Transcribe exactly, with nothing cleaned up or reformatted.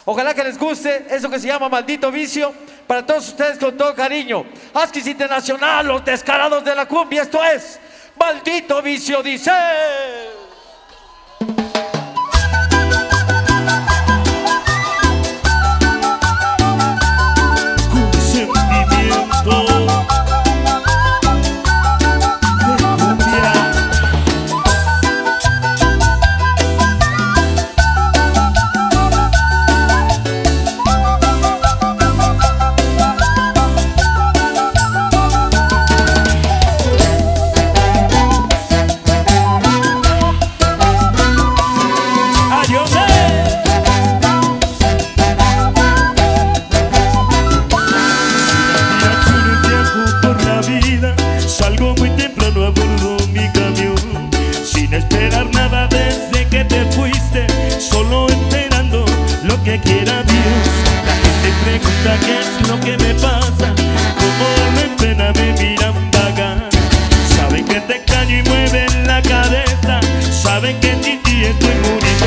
Ojalá que les guste eso que se llama Maldito Vicio. Para todos ustedes con todo cariño. Huskies Internacional, los descarados de la cumbia. Esto es Maldito Vicio, dice. Quiera Dios, la gente pregunta qué es lo que me pasa, como me pena me miran vagar. Saben que te extraño y mueven la cabeza, saben que en ti estoy muriendo.